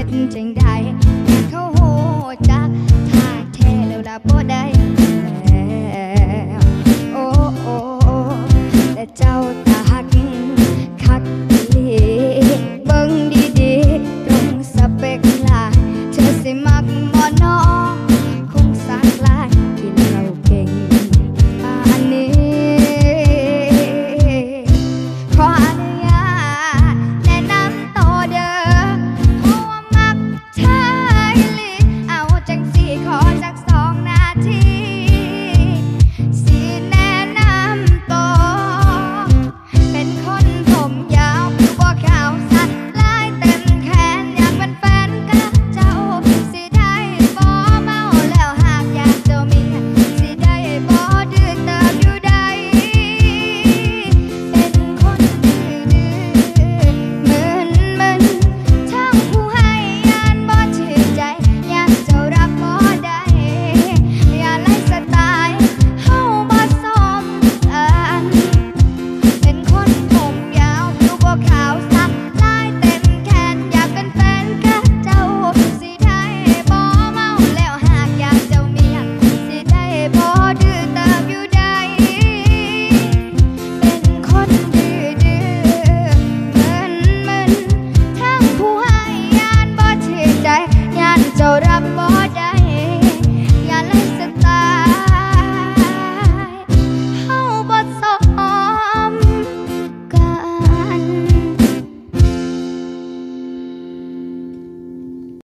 จังได้เขาโหจักท่าแท้แล้วล่ะบ่ได้แล้วโอ้โอ้แต่เจ้าตาหักคักดีเบิ่งดีๆตรงสเปคลายเธอสิมักบ่น้อคงสักลายกินเหล้าเก่งป่านนี้ขออนุญาตแนะนำตัวเด้อเพราะว่ามักชายลีเอาจังสิขอจัก2 นาทีสิแนะนำตัวเป็นคนผมยาวผิวบ่ขาวสัดลายเต็มแขนอยากเป็นแฟนกับเจ้าสิได้บ่เมาแล้วหากอยากเจ้าเมียสิได้บ่ดื้อเติบอยู่ใดเป็นคนดื้อมึนทั้งผู้ให้ยานบ่ชื่นใจยานเจ้ารับบ่ได้อย่าไล่สไตล์เฮาบ่สมกันเป็นคนผมยาวผิวบ่ขาวสักลายเต็มแขนอยากเป็นแฟนกับเจ้าสิได้บ่เมาแล้วหากอยากเจ้าเมียสิได้บ่ดื้อเติบอยู่ใดเป็นคนดื้อมึนทั้งผู้ให้ยานบ่ชื่นใจยานเจ้ารับบ่